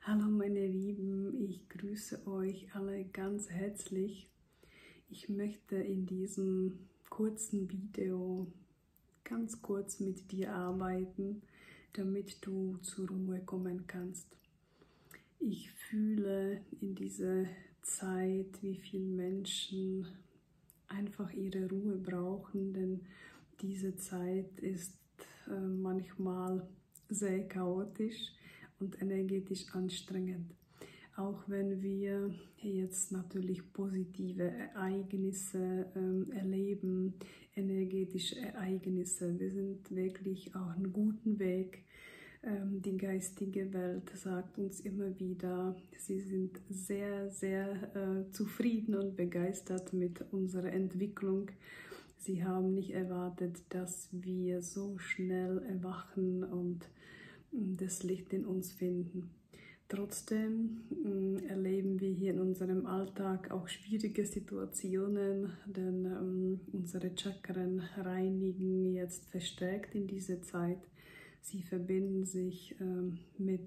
Hallo meine Lieben, ich grüße euch alle ganz herzlich. Ich möchte in diesem kurzen Video ganz kurz mit dir arbeiten, damit du zur Ruhe kommen kannst. Ich fühle in dieser Zeit, wie viele Menschen einfach ihre Ruhe brauchen, denn diese Zeit ist manchmal sehr chaotisch und energetisch anstrengend. Auch wenn wir jetzt natürlich positive Ereignisse erleben, energetische Ereignisse, wir sind wirklich auf einem guten Weg. Die geistige Welt sagt uns immer wieder, sie sind sehr, sehr zufrieden und begeistert mit unserer Entwicklung. Sie haben nicht erwartet, dass wir so schnell erwachen und das Licht in uns finden. Trotzdem erleben wir hier in unserem Alltag auch schwierige Situationen, denn unsere Chakren reinigen jetzt verstärkt in dieser Zeit. Sie verbinden sich mit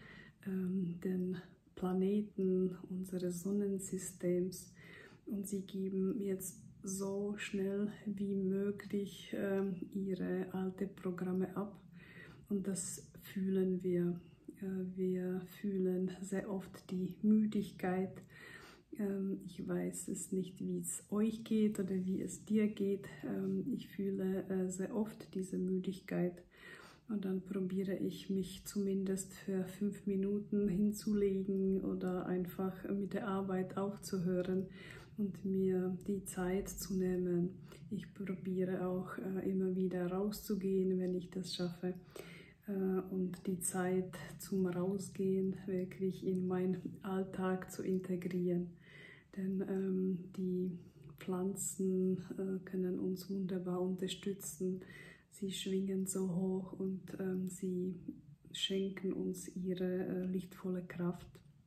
den Planeten unseres Sonnensystems und sie geben jetzt so schnell wie möglich ihre alten Programme ab. Und das fühlen wir. Wir fühlen sehr oft die Müdigkeit. Ich weiß es nicht, wie es euch geht oder wie es dir geht. Ich fühle sehr oft diese Müdigkeit. Und dann probiere ich mich zumindest für 5 Minuten hinzulegen oder einfach mit der Arbeit aufzuhören und mir die Zeit zu nehmen. Ich probiere auch immer wieder rauszugehen, wenn ich das schaffe. Und die Zeit zum Rausgehen wirklich in meinen Alltag zu integrieren. Denn die Pflanzen können uns wunderbar unterstützen. Sie schwingen so hoch und sie schenken uns ihre lichtvolle Kraft.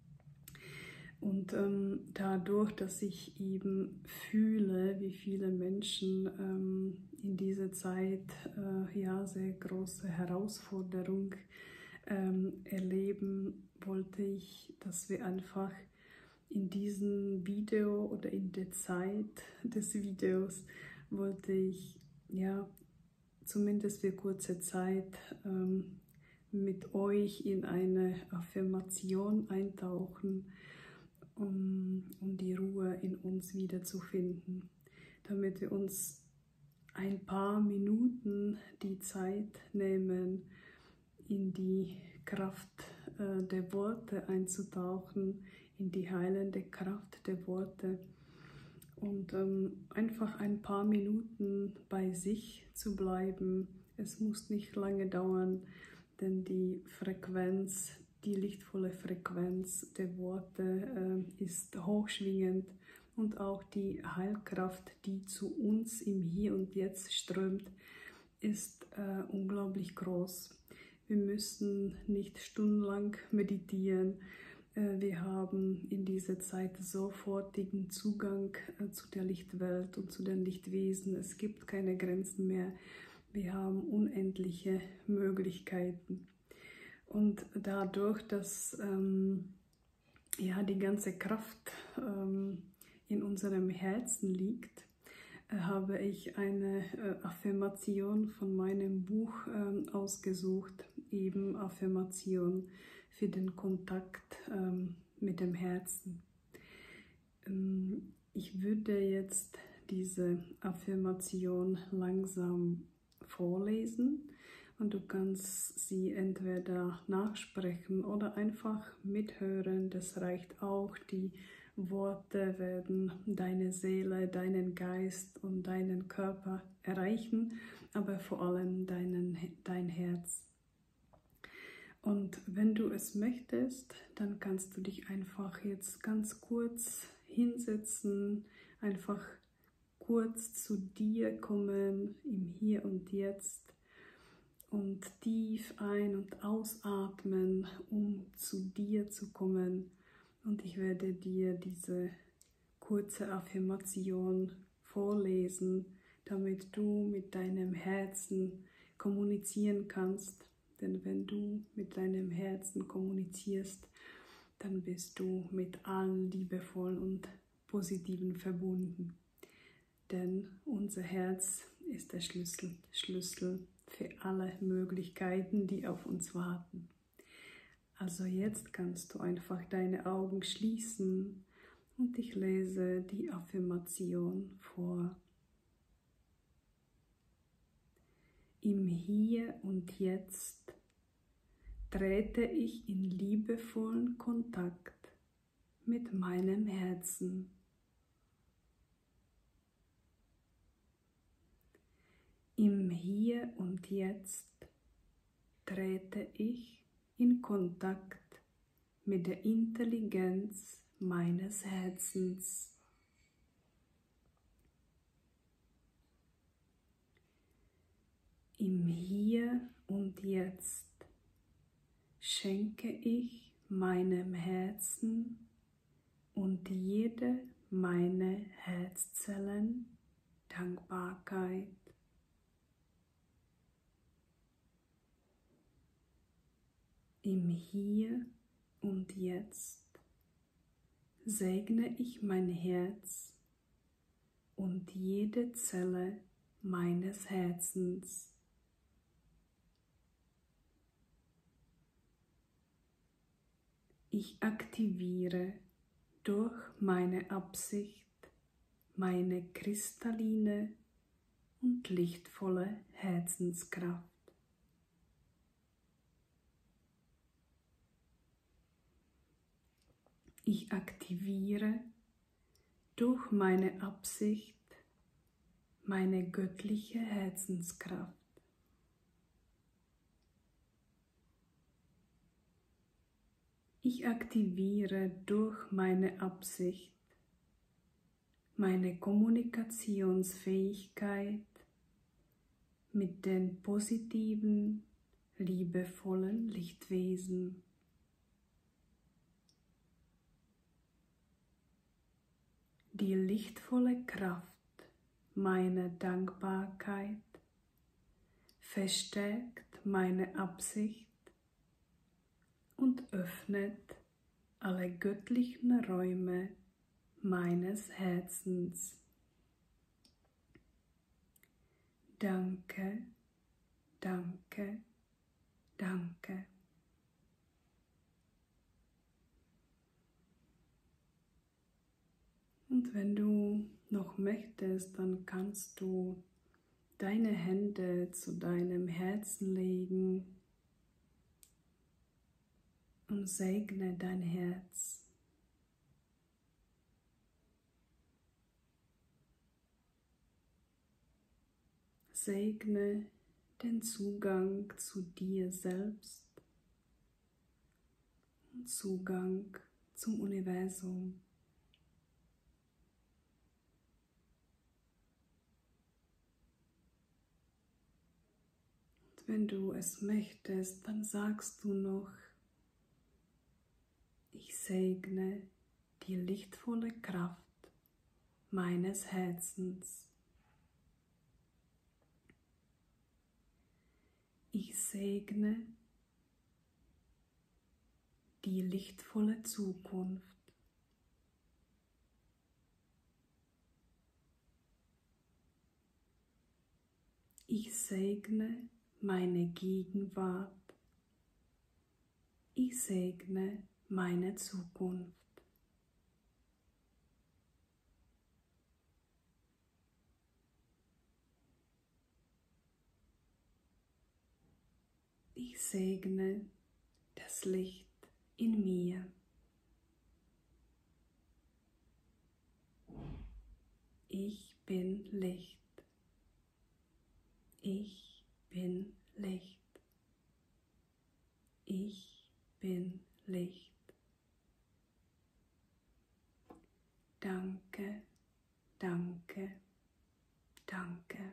Und dadurch, dass ich eben fühle, wie viele Menschen in dieser Zeit ja, sehr große Herausforderung erleben, wollte ich, dass wir einfach in diesem Video oder in der Zeit des Videos wollte ich ja zumindest für kurze Zeit mit euch in eine Affirmation eintauchen, um die Ruhe in uns wiederzufinden, damit wir uns ein paar Minuten die Zeit nehmen, in die Kraft der Worte einzutauchen, in die heilende Kraft der Worte und einfach ein paar Minuten bei sich zu bleiben. Es muss nicht lange dauern, denn die Frequenz, die lichtvolle Frequenz der Worte ist hochschwingend und auch die Heilkraft, die zu uns im Hier und Jetzt strömt, ist unglaublich groß. Wir müssen nicht stundenlang meditieren. Wir haben in dieser Zeit sofortigen Zugang zu der Lichtwelt und zu den Lichtwesen. Es gibt keine Grenzen mehr. Wir haben unendliche Möglichkeiten. Und dadurch, dass ja, die ganze Kraft in unserem Herzen liegt, habe ich eine Affirmation von meinem Buch ausgesucht, eben Affirmation für den Kontakt mit dem Herzen. Ich würde jetzt diese Affirmation langsam vorlesen und du kannst sie entweder nachsprechen oder einfach mithören. Das reicht auch. Die Worte werden deine Seele, deinen Geist und deinen Körper erreichen, aber vor allem dein Herz. Und wenn du es möchtest, dann kannst du dich einfach jetzt ganz kurz hinsetzen, einfach kurz zu dir kommen, im Hier und Jetzt und tief ein- und ausatmen, um zu dir zu kommen. Und ich werde dir diese kurze Affirmation vorlesen, damit du mit deinem Herzen kommunizieren kannst. Denn wenn du mit deinem Herzen kommunizierst, dann bist du mit allen liebevollen und positiven verbunden. Denn unser Herz ist der Schlüssel für alle Möglichkeiten, die auf uns warten. Also jetzt kannst du einfach deine Augen schließen und ich lese die Affirmation vor. Im Hier und Jetzt trete ich in liebevollen Kontakt mit meinem Herzen. Im Hier und Jetzt trete ich in Kontakt mit der Intelligenz meines Herzens. Im Hier und Jetzt schenke ich meinem Herzen und jede meiner Herzzellen Dankbarkeit. Im Hier und Jetzt segne ich mein Herz und jede Zelle meines Herzens. Ich aktiviere durch meine Absicht meine kristalline und lichtvolle Herzenskraft. Ich aktiviere durch meine Absicht meine göttliche Herzenskraft. Ich aktiviere durch meine Absicht meine Kommunikationsfähigkeit mit den positiven, liebevollen Lichtwesen. Die lichtvolle Kraft meiner Dankbarkeit verstärkt meine Absicht und öffnet alle göttlichen Räume meines Herzens. Danke, danke, danke. Und wenn du noch möchtest, dann kannst du deine Hände zu deinem Herzen legen und segne dein Herz. Segne den Zugang zu dir selbst und Zugang zum Universum. Und wenn du es möchtest, dann sagst du noch: Ich segne die lichtvolle Kraft meines Herzens. Ich segne die lichtvolle Zukunft. Ich segne meine Gegenwart. Ich segne meine Zukunft. Ich segne das Licht in mir. Ich bin Licht. Ich bin Licht. Ich bin Licht. Danke, danke, danke.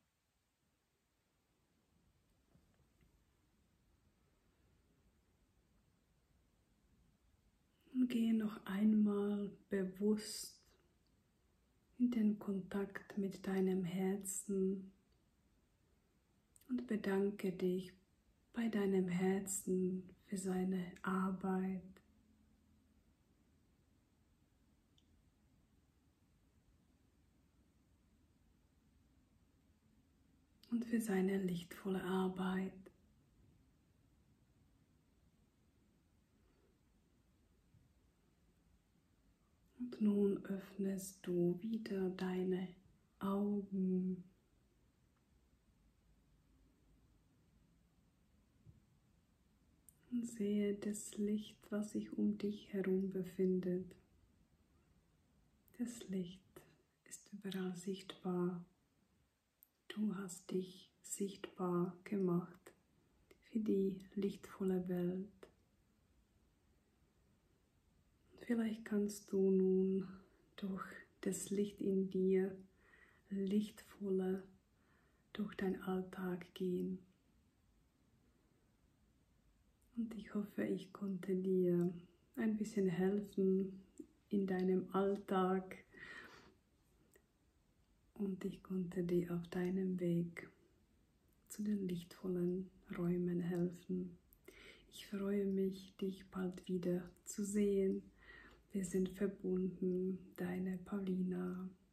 Und gehe noch einmal bewusst in den Kontakt mit deinem Herzen und bedanke dich bei deinem Herzen für seine Arbeit, und für seine lichtvolle Arbeit. Und nun öffnest du wieder deine Augen. Und sehe das Licht, was sich um dich herum befindet. Das Licht ist überall sichtbar. Du hast dich sichtbar gemacht für die lichtvolle Welt. Vielleicht kannst du nun durch das Licht in dir lichtvoller durch deinen Alltag gehen. Und ich hoffe, ich konnte dir ein bisschen helfen in deinem Alltag und ich konnte dir auf deinem Weg zu den lichtvollen Räumen helfen. Ich freue mich, dich bald wieder zu sehen. Wir sind verbunden, deine Paulina.